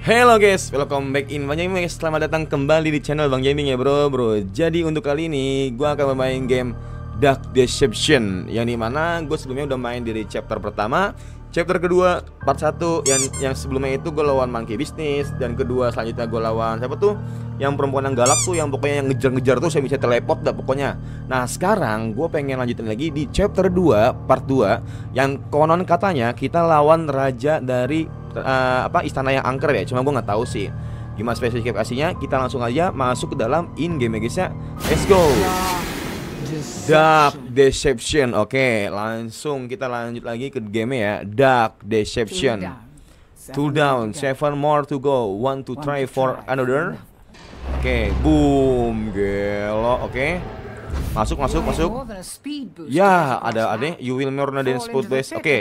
Hello guys, welcome back in Bang Gaming. Selamat datang kembali di channel Bang Gaming ya bro. Jadi untuk kali ini gue akan bermain game Dark Deception, yang dimana gue sebelumnya udah main dari chapter pertama, chapter kedua, part 1. Yang sebelumnya itu gue lawan Monkey Business, dan kedua selanjutnya gue lawan siapa tuh? Yang perempuan yang galak tuh, yang pokoknya yang ngejar-ngejar tuh, saya bisa teleport dah pokoknya. Nah sekarang gue pengen lanjutin lagi di chapter 2, part 2, yang konon katanya kita lawan raja dari istana yang angker ya. Cuma gue nggak tahu sih gimana spesifikasinya. Kita langsung aja masuk ke dalam in game ya guys ya. Let's go. Dark Deception. Oke, langsung kita lanjut lagi ke game ya. Dark Deception. 2 down, 7 more to go. Want to try for another? Oke, boom, gelo. Oke, masuk. Ya, ada you will more than speed base. Oke.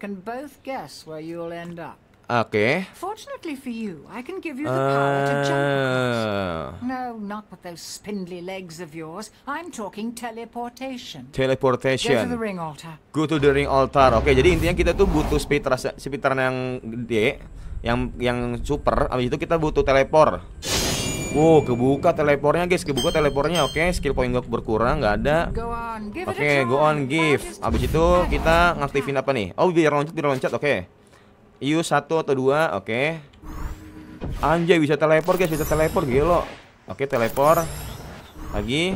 Oke. Fortunately for you, I can give you the power to jump. No, not with those spindly legs of yours. I'm talking teleportation. Teleportation. Go to the ring altar. Go to the ring altar. Oke, jadi intinya kita tuh butuh speedrun yang gede, yang super. Abis itu kita butuh teleport. Wow, kebuka teleportnya guys, kebuka teleportnya. Oke, skill point gue berkurang, nggak ada. Oke, go on, give. Abis itu kita ngaktifin apa nih? Oh, biar loncat. Oke. Use 1 atau 2, oke. Anjay, bisa teleport guys, bisa teleport, gelo. Oke, teleport. Lagi.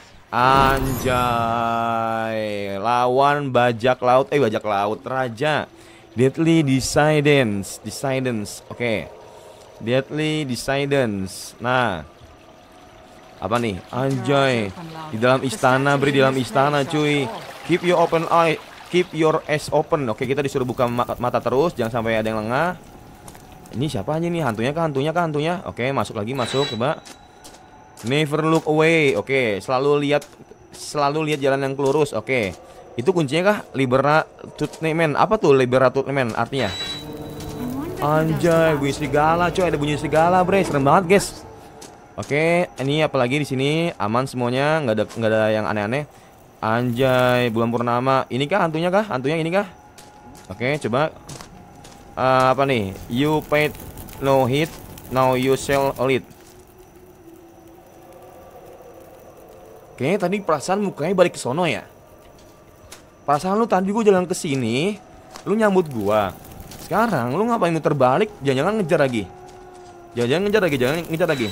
Anjay. Lawan bajak laut, raja. Deadly Decidence. Oke. Deadly Decidence. Nah, apa nih? Anjay. Di dalam istana, di dalam istana cuy. Keep your open eye. Keep your eyes open. Oke, kita disuruh buka mata terus, jangan sampai ada yang lengah. Ini siapa aja nih? Hantunya kah? Oke, masuk. Coba. Never look away. Oke, selalu lihat jalan yang lurus. Oke. Itu kuncinya kah? Liberatutment. Apa tuh liberatutment artinya? Anjay, bunyi serigala, coy. Ada bunyi serigala, bre. Serem banget, guys. Oke, ini apalagi di sini aman semuanya, nggak ada yang aneh-aneh. Anjay, bulan purnama. Ini kah hantunya kah? Hantunya ini kah? Oke, coba. Apa nih? You paid no hit, now you shall lead. Kayaknya tadi perasaan mukanya balik ke sono ya. Perasaan lu tadi gua jalan ke sini, lu nyambut gua. Sekarang lu ngapain muter balik? Jangan ngejar lagi. Jangan ngejar lagi.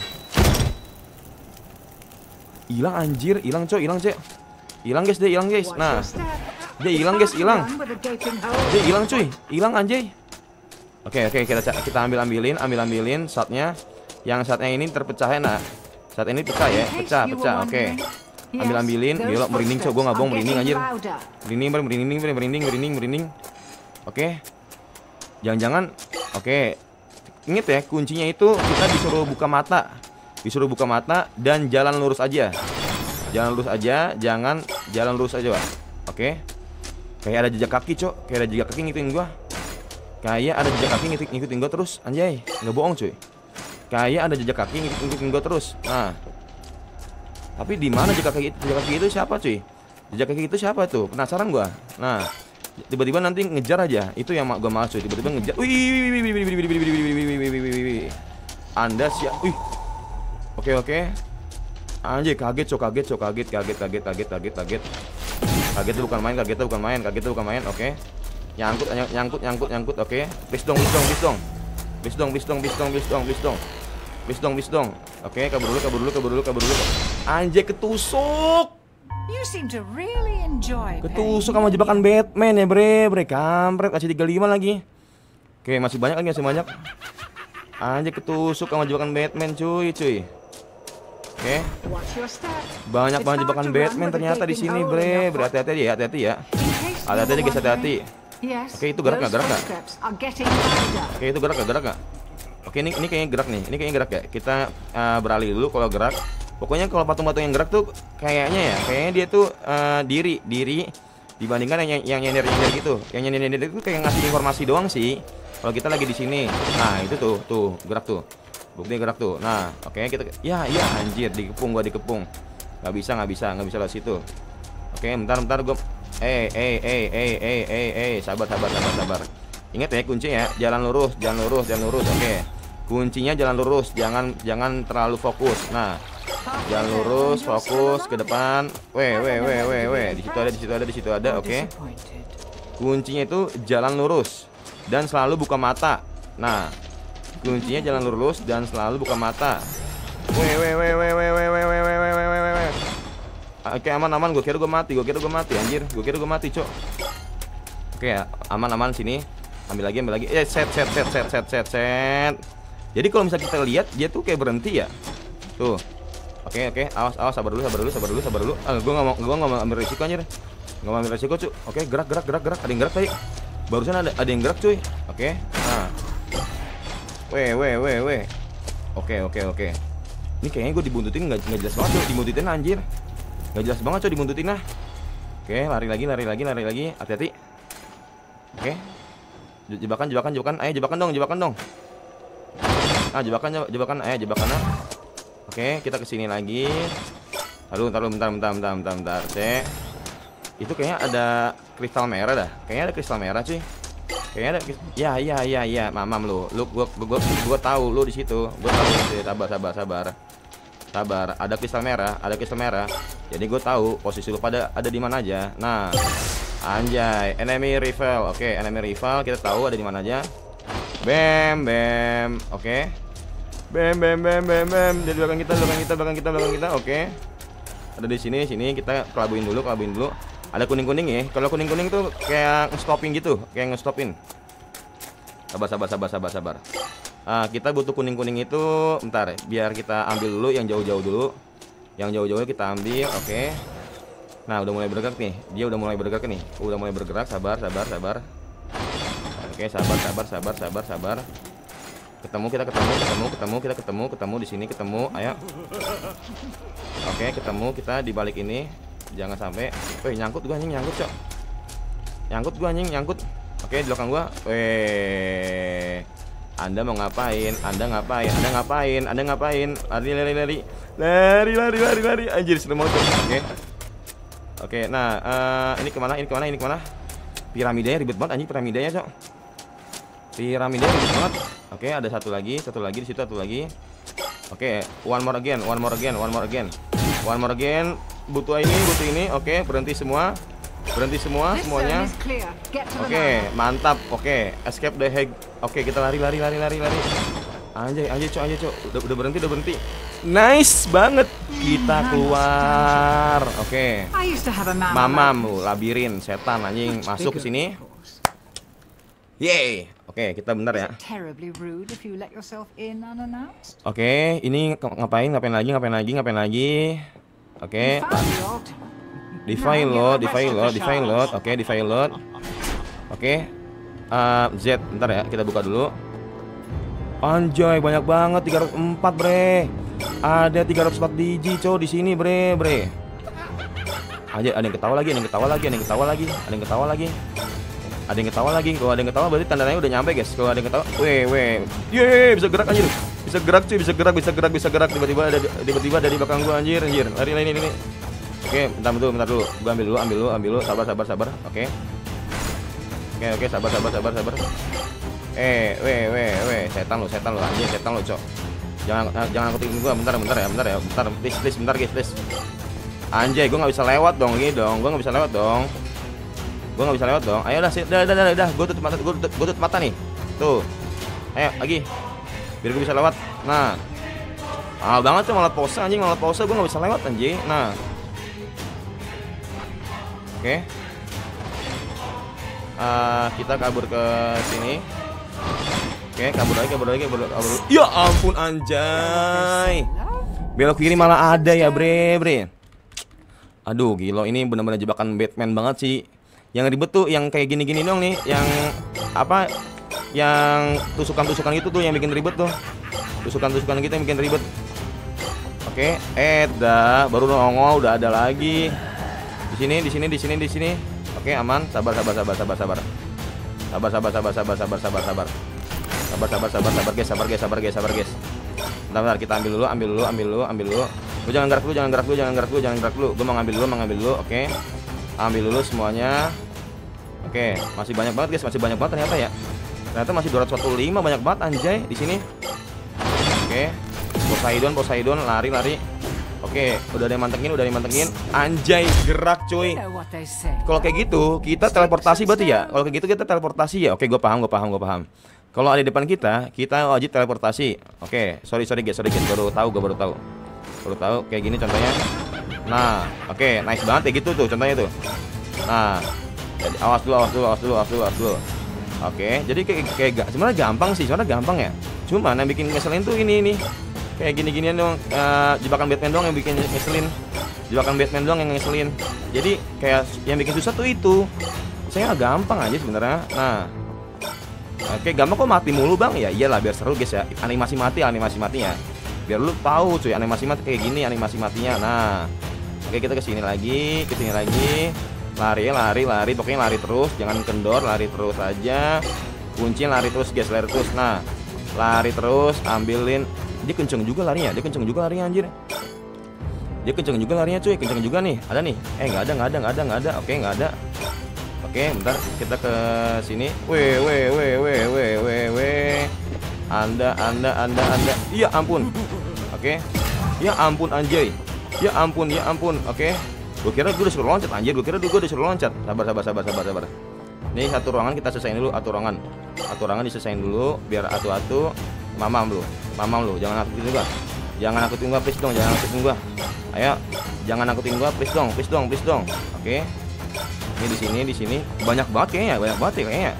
Hilang anjir, hilang coy, hilang cek. Hilang guys. Nah, dia hilang guys, hilang. Dia hilang cuy, hilang anjay. Oke, kita ambilin shotnya. Yang shotnya ini terpecah ya, nah. Saat ini pecah ya, pecah. Oke. Ambilin, gelo merinding coy, gua nggak bohong, merinding anjir. Merinding. Oke. Jangan-jangan, oke. Ingat ya, kuncinya itu kita disuruh buka mata. Dan jalan lurus aja. Jalan lurus aja, Pak. Oke. Kayak ada jejak kaki, Cok. Kayak ada jejak kaki ngikutin gua terus, anjay. Nggak bohong, cuy. Kayak ada jejak kaki ngikutin gua terus. Nah. Tapi di mana jejak kaki itu siapa, cuy? Jejak kaki itu siapa tuh? Penasaran gua. Nah, tiba-tiba nanti ngejar aja. Itu yang gua malas, cuy. Tiba-tiba ngejar. Wih. Anda siap. Wih. Oke. Anjir, kaget. Kaget itu bukan main. Oke. Nyangkut. Oke. Please dong. Oke, kabur dulu. Anjir, ketusuk. Ketusuk sama jebakan Batman ya, bre. Kampret, kasih 35 lagi. Oke, masih banyak. Anjir, ketusuk sama jebakan Batman, cuy. Oke. Banyak banget jebakan Batman ternyata di sini, bre. Hati-hati ya. Hati-hati guys, hati-hati. Oke, itu gerak nggak? Oke, ini kayaknya gerak nih. Ini kayaknya gerak ya. Kita beralih dulu kalau gerak. Pokoknya kalau patung-patung yang gerak tuh kayaknya dia tuh diri dibandingkan yang nyender gitu. Yang nyender itu kayak ngasih informasi doang sih. Kalau kita lagi di sini. Nah, itu tuh gerak tuh. Buktinya gerak tuh. Nah, oke, kita ya anjir, dikepung. Nggak bisa lewat situ. Oke, bentar gua. Sabar. Ingat ya kunci ya, jalan lurus. Oke. Kuncinya jalan lurus, jangan terlalu fokus. Nah, jalan lurus, fokus ke depan. Di situ ada. Oke. Kuncinya itu jalan lurus dan selalu buka mata. Nah, kuncinya jalan lurus dan selalu buka mata. Oke, aman. Gue kira gue mati anjir. Gue kira gue mati, Cok. Oke, aman sini. Ambil lagi. Set. Jadi kalau misalnya kita lihat dia tuh kayak berhenti ya. Tuh. Oke. Awas, sabar dulu. Gue nggak mau ambil risiko anjir. Nggak mau ambil risiko, cuy. Oke, gerak. Ada yang gerak tadi. Barusan ada yang gerak, cuy. Oke. Nah. Oke. Ini kayaknya gue dibuntutin nggak jelas banget, cuy. Dibuntutin anjir. Nggak jelas banget, cuy, dibuntutin nah. Oke, lari lagi. Hati-hati. Oke. Jebakan. Ayo jebakan dong. Ah, jebakan. Ayo jebakan. Oke, kita kesini lagi. Taruh, bentar. Itu kayaknya ada kristal merah dah. Kayaknya ada kristal merah, cuy. Kayaknya ada. Ya. Mamam lu. Gua tahu lu di situ. Gua tahu di situ. Sabar. Ada kristal merah. Jadi gue tahu posisi lu pada ada di mana aja. Nah, anjay, enemy rival. Oke, enemy rival kita tahu ada di mana aja. Bam. Oke. Bam. Di belakang kita. Oke. Ada di sini kita kelabuin dulu. Ada kuning ya. Kalau kuning tuh kayak nge-stopping gitu, kayak nge-stopin. Sabar. Kita butuh kuning itu. Bentar, biar kita ambil dulu yang jauh-jauh dulu. Yang jauh-jauh kita ambil. Oke. Nah, udah mulai bergerak nih. Dia udah mulai bergerak nih. Sabar. Oke, sabar. Ketemu di sini, Ayo. Oke, ketemu kita di balik ini. Jangan sampai. Nyangkut gua, Cok. Nyangkut. Oke, di belakang gua. Anda mau ngapain? Lari. Anjir, serem banget. Oke. Nah, ini kemana? Piramidanya ribet banget anjing, Cok. Piramidanya ribet banget. Oke, ada satu lagi di situ, satu lagi. Oke, one more again. Butuh ini. Oke, berhenti semua semuanya. Oke, mantap. Oke, escape the hag. Oke, kita lari. Anjay, Cok. Udah berhenti. Nice banget. Kita keluar. Oke. Mamam, labirin setan anjing masuk ke sini. Yeay. Oke, kita bentar ya. Oke, ini ngapain lagi? Oke. Defile load. Oke, defile load. Oke. Z, bentar ya, kita buka dulu. Anjay, banyak banget, 304, bre. Ada 304 biji, cow, di sini, bre. Aja, ada yang ketawa lagi. Kalau ada yang ketawa berarti tandanya udah nyampe, guys. Kalau ada yang ketawa, ye, bisa gerak anjir. Bisa gerak. Tiba-tiba dari belakang gua anjir. Lari. Oke, bentar dulu. Gua ambil dulu. Sabar. Oke, sabar. Setan lu anjir, Cok. Jangan ngikutin gua, bentar ya. Please, bentar guys, please. Anjay, gua nggak bisa lewat dong. Gua nggak bisa lewat dong. Ayo dah. Gua tutup mata nih. Tuh. Ayo lagi. Biar gua bisa lewat. Nah. Banget tuh malah pose gua nggak bisa lewat anjing. Nah. Oke. Kita kabur ke sini. Oke, kabur lagi. Ya ampun anjay. Belok kiri malah ada ya, bre. Aduh, gila, ini benar-benar jebakan Batman banget sih. Yang ribet tuh yang kayak gini-gini dong nih, yang apa? Yang tusukan gitu tuh yang bikin ribet tuh. Tusukan gitu yang bikin ribet. Oke, dah baru nongol udah ada lagi. Di sini. Oke, aman. Sabar guys. Bentar, kita ambil dulu. Lu jangan gerak dulu. Gua mau ngambil dulu. Oke. Ambil dulu semuanya. Oke, masih banyak banget guys, ternyata ya. Ternyata masih 245, banyak banget anjay di sini. Oke. Poseidon, lari. Oke, udah ada yang mantengin, Anjay, gerak cuy. Kalau kayak gitu, kita teleportasi berarti ya? Kalau kayak gitu kita teleportasi ya? Oke, gue paham. Kalau ada di depan kita wajib teleportasi. Oke, sorry guys, gue baru tahu. Kayak gini contohnya. Nah, oke, nice banget ya gitu tuh contohnya tuh. Nah, jadi awas dulu. Oke, jadi kayak sebenarnya gampang ya. Cuma yang bikin ngeselin tuh ini. Kayak gini-ginian dong, jebakan Batman doang yang bikin ngeselin. Jadi kayak yang bikin susah tuh itu. Saya gampang aja sebenarnya. Nah, oke, gampang kok mati mulu bang? Ya iyalah biar seru guys ya. Animasi matinya. Biar lu tahu cuy, animasi mati kayak gini animasi matinya. Nah, oke kita kesini lagi. Lari, pokoknya lari terus, jangan kendor, lari terus aja. Kunci lari terus guys, lari terus. Nah, lari terus, ambilin. Dia kenceng juga larinya anjir. Dia kenceng juga larinya cuy, kenceng juga nih. Ada nih. Nggak ada. Oke, nggak ada. Oke, bentar kita ke sini. Weh. Anda. Iya ampun. Oke. Ya ampun anjay. Ya ampun. Oke. Gue kira gue disuruh loncat anjir. Sabar. Nih satu ruangan kita selesaiin dulu. Satu ruangan diselesain dulu biar atu-atu. Mamam lu, jangan nakutin gua, please dong, jangan nakutin gua. Ayo, jangan nakutin gua, please dong. Oke. Ini di sini. Banyak banget kayaknya.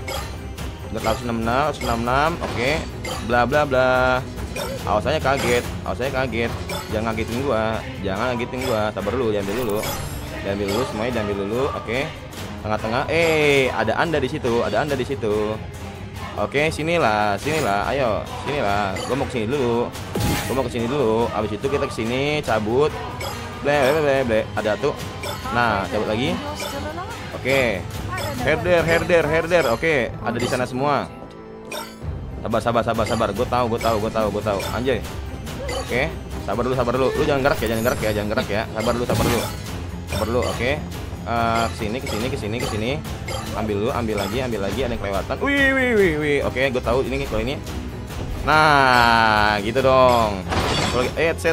166. Oke. Bla. Awas saya kaget. Jangan ngagetin gua. Sabar dulu, diambil dulu, semuanya diambil dulu. Oke. Tengah-tengah. Ada Anda di situ. Oke, sinilah. Ayo, sinilah. Gua mau kesini dulu. Abis itu kita kesini, cabut. Ble. Ada tuh. Nah, cabut lagi. Oke. Herder. Oke, ada di sana semua. Sabar. Gua tahu. Anjay. Oke, sabar dulu. Lu jangan gerak ya. Sabar dulu. Oke. Kesini. Ambil lagi, ada yang kelewatan. Wih. Oke, gue tahu ini kalau ini. Nah, gitu dong. Kalau set.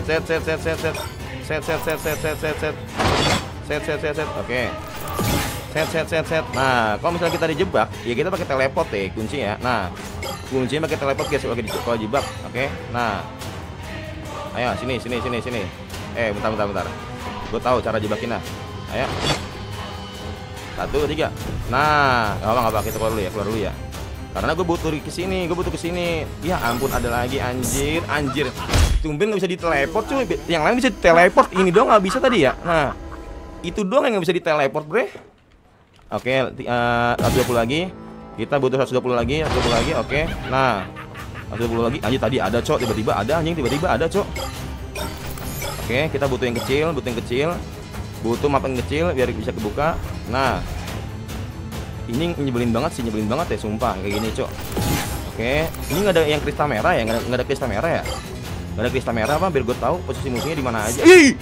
Oke. Set. Nah, kalau misalnya kita dijebak, ya kita pakai teleport ya, kunci ya. Nah, kuncinya pakai teleport guys kalau jebak. Oke. Nah. Ayo, sini. Bentar. Gue tahu cara jebakin lah. Ayo. 1, 3. Nah, nggak apa kita keluar dulu ya. Karena gue butuh kesini. Ya ampun, ada lagi anjir. Tumben nggak bisa diteleport cuy. Yang lain bisa diteleport, ini doang nggak bisa tadi ya. Nah, itu doang yang nggak bisa diteleport bre. Oke, 120 lagi. Kita butuh 120 lagi. Oke. Nah, 120 lagi. Anjir tadi ada cok, tiba-tiba ada cok. Oke, kita butuh yang kecil. Butuh map yang kecil biar bisa kebuka. Nah, ini nyebelin banget ya, sumpah kayak gini, cok. Oke, ini nggak ada yang kristal merah ya? Nggak ada kristal merah ya? Nggak ada kristal merah apa? Biar gue tahu posisi musuhnya di mana aja. Ih!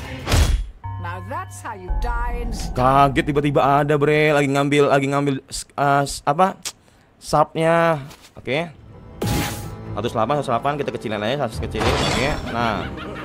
Kaget tiba-tiba ada bre, lagi ngambil sharpnya. Oke. 108 kita kecilin aja, Oke. Nah.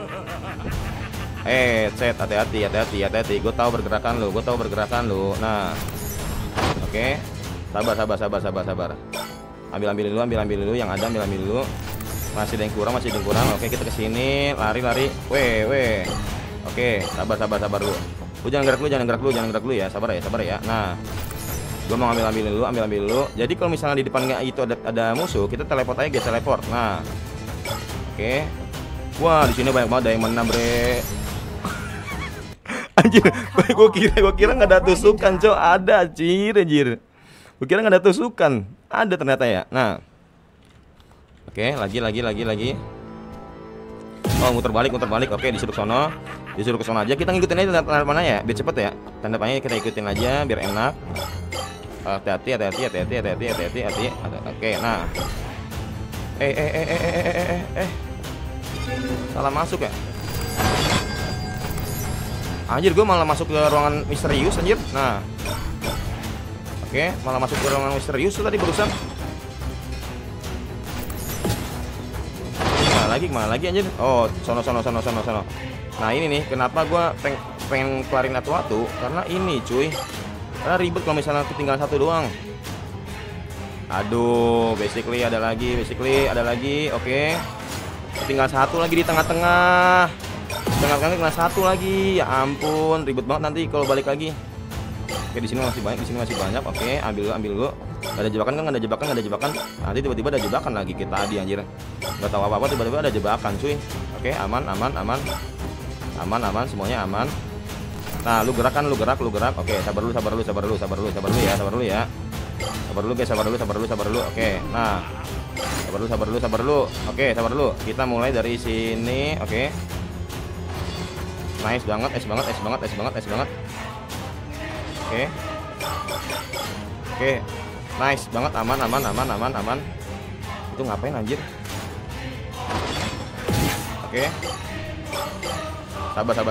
Set, hati-hati. Gue tahu pergerakan lu. Nah. Oke. Sabar. Ambil dulu yang ada, ambil dulu. Masih ada yang kurang. Oke, kita kesini, lari. Weh. Oke, sabar dulu. Lu jangan gerak lu ya. Sabar ya. Nah. Gue mau ambil dulu. Jadi kalau misalnya di depan itu ada musuh, kita teleport aja guys, teleport. Nah. Oke. Wah, di sini banyak banget diamond bre. Anjir, gue kira nggak ada tusukan, cok. Ada, anjir. Gue kira nggak ada tusukan, ada ternyata ya. Nah, oke, lagi. Oh, muter balik. Oke, disuruh ke sono aja. Kita ngikutin aja tanda mana ya, biar cepet ya. Tanda panahnya kita ikutin aja, biar enak. Hati-hati. Oke, nah. Salah masuk ya. Anjir, gue malah masuk ke ruangan misterius anjir. Nah. Oke, malah masuk ke ruangan misterius tadi barusan. Nah, kemana lagi anjir? Oh, sono. Nah ini nih, kenapa gua pengen kelarin satu-satu? Karena ini cuy, karena ribet kalau misalnya ketinggalan satu doang. Aduh, basically ada lagi, oke. Tinggal satu lagi di tengah-tengah. Tinggal satu lagi. Ya ampun, ribet banget nanti kalau balik lagi. Oke, di sini masih banyak. Oke, ambil gua. Gak ada jebakan kan? Gak ada jebakan. Nanti tiba-tiba ada jebakan lagi kita tadi anjir. Gak tahu apa-apa tiba-tiba ada jebakan cuy. Oke, aman. Aman, semuanya aman. Nah, lu gerak. Oke, sabar dulu ya. Sabar dulu. Oke, nah. Sabar dulu. Oke, sabar dulu. Kita mulai dari sini. Oke. Nice banget, es banget. Oke. Nice banget, aman. Itu ngapain anjir? Oke. Sabar.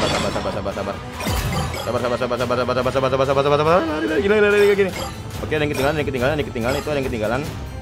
Gini. Oke, ada yang ketinggalan. Itu ada yang ketinggalan.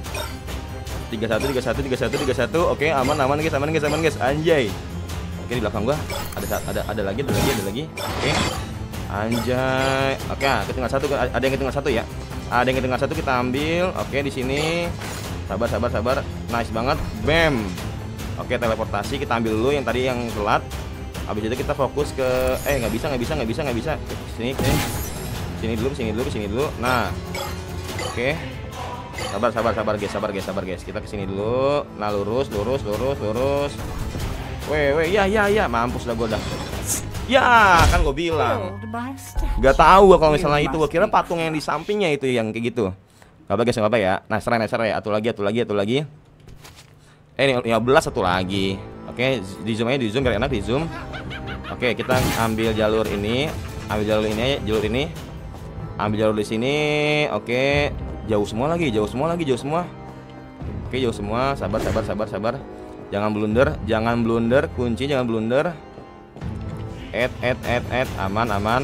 31. Oke, aman guys. Anjay. Oke, di belakang gua ada lagi. Oke. Anjay. Oke, ketinggalan satu. Ada yang ketinggalan satu ya. Ada yang ketinggalan satu, kita ambil. Oke, di sini. Sabar. Nice banget. Bam. Oke, teleportasi kita ambil dulu yang tadi yang telat. Habis itu kita fokus ke nggak bisa. Sini dulu. Nah. Oke. Sabar guys. Kita kesini dulu. Nah, lurus. Weh, ya. Mampus dah gua dah. Ya, kan gue bilang. Gak tahu kalau misalnya itu, gue kira patung yang di sampingnya itu yang kayak gitu. Gak apa guys, gak apa ya. Nah, serai ya. Atu lagi. Ini 15 satu lagi. Oke, di zoom biar enak di zoom. Oke, kita ambil jalur ini. Ambil jalur di sini. Oke, jauh semua. Oke, jauh semua. Sabar. Jangan blunder. Kunci jangan blunder. Aman.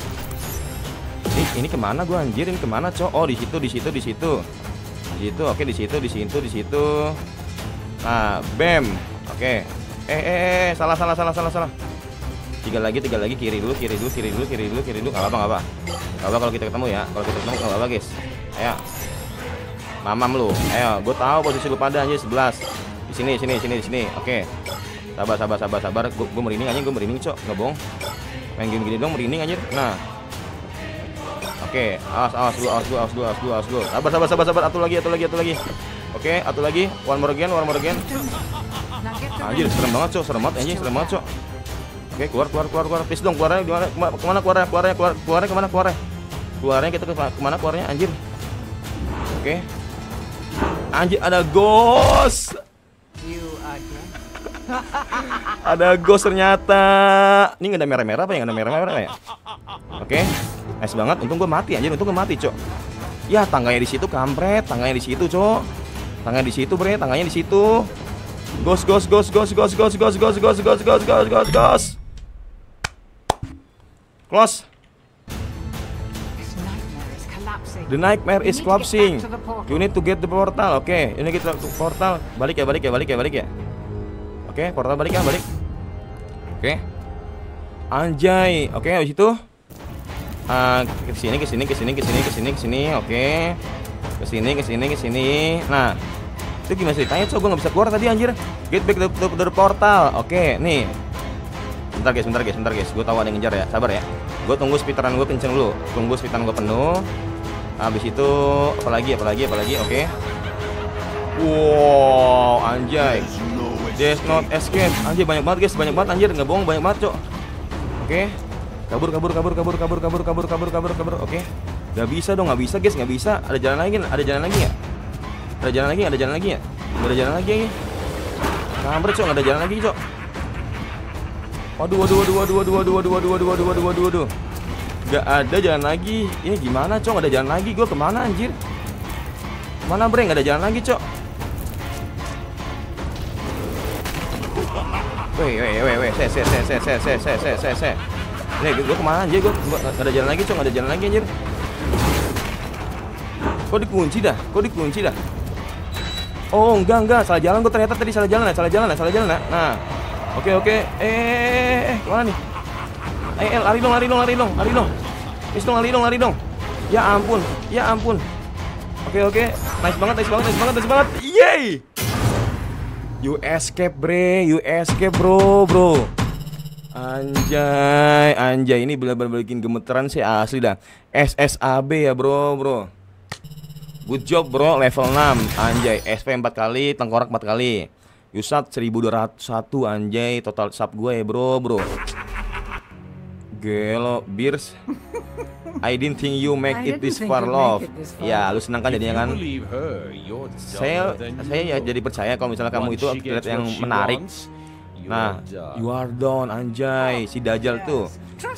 Ini kemana gua anjir? Ini kemana cok? Oh, di situ. Oke, di situ. Nah, bam. Oke. Salah. Tiga lagi, kiri dulu. Gak apa. Kalau kita ketemu ya. Gak apa guys. Ayo. Mamam lu. Ayo, gua tahu posisi lu pada anjir 11. Di sini. Oke. Sabar. Gue merinding cok, nggak bohong. Main game gini dong merinding anjir. Nah. Oke, awas dulu. Sabar. Atu lagi. Oke, atu lagi. One more again. Anjir, serem banget cok. Oke, keluar. Please dong, keluarnya kemana keluarnya? Keluarnya kita kemana keluarnya anjir? Oke. Anjir, ada ghost. Ada ghost ternyata. Ini nggak ada merah-merah apa ya? Oke, nice banget. Untung gue mati anjir. Cok. Ya, tangganya di situ kampret. Tangganya di situ cok. Tangganya di situ bre. Tangganya di situ. Ghost. Close. The nightmare is collapsing. You need to get the portal. Oke, ini kita portal. Balik ya. Oke, portal balik. Oke. Anjay. Oke, habis itu kesini. Oke. Kesini. Nah, itu gimana ceritanya? Gue nggak bisa keluar tadi anjir. Get back to the portal. Oke, nih. Bentar guys. Gue tahu ada yang ngejar ya. Sabar ya. Gue tunggu speedrun gue kenceng dulu. Tunggu speedrun gue penuh. Habis itu apalagi. Oke. Wow, anjay. There's not escape. Anjir, banyak banget guys, anjir, nggak bohong, banyak banget cok. Oke. Kabur. Oke. Gak bisa dong, nggak bisa. Ada jalan lagi ya? Ada jalan lagi ya? Kampret cok, nggak ada jalan lagi cok. Waduh. Gak ada jalan lagi. Ini gimana cok, nggak ada jalan lagi. Gue kemana anjir? Mana bre, nggak ada jalan lagi cok. Weh, se. Nih, gue kemana anjir? Gue nggak ada jalan lagi cok, anjir. Kok dikunci dah? Oh enggak, salah jalan gue ternyata tadi, salah jalan ya. Nah, oke. Kemana nih? Lari dong. Please dong, lari dong. Ya ampun. Oke. Nice banget. Yeay. You escape bro. Anjay, ini bener-bener bikin gemeteran sih asli dah. SSAB ya bro. Good job bro, level 6. Anjay, SP 4 kali, tengkorak 4 kali. Yusat 1201 anjay, total sub gue ya bro. Gelo, Beers. I didn't think you make it this far, love. Ya, lu senang kan jadinya kan? Saya ya jadi percaya kalau misalnya kamu itu lihat yang menarik. Nah, you are done anjay, si Dajjal tuh.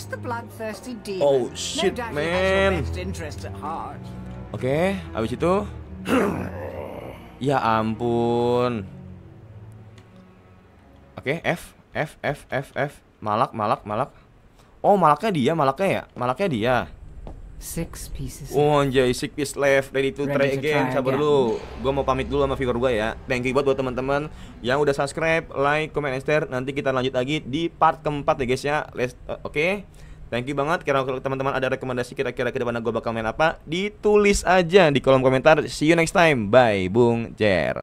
Oh shit man. Oke, habis itu ya ampun. Oke, F. Malak. Oh, malaknya dia. 6 pieces. Oh anjay, 6 piece left, ready to try again. Sabar dulu, gue mau pamit dulu sama viewer gue ya. Thank you buat teman-teman yang udah subscribe, like, comment, and share. Nanti kita lanjut lagi di part keempat ya guys ya. Oke. Thank you banget. Kalau teman-teman ada rekomendasi kira-kira ke depan gue bakal main apa, ditulis aja di kolom komentar. See you next time. Bye, Bung Jer.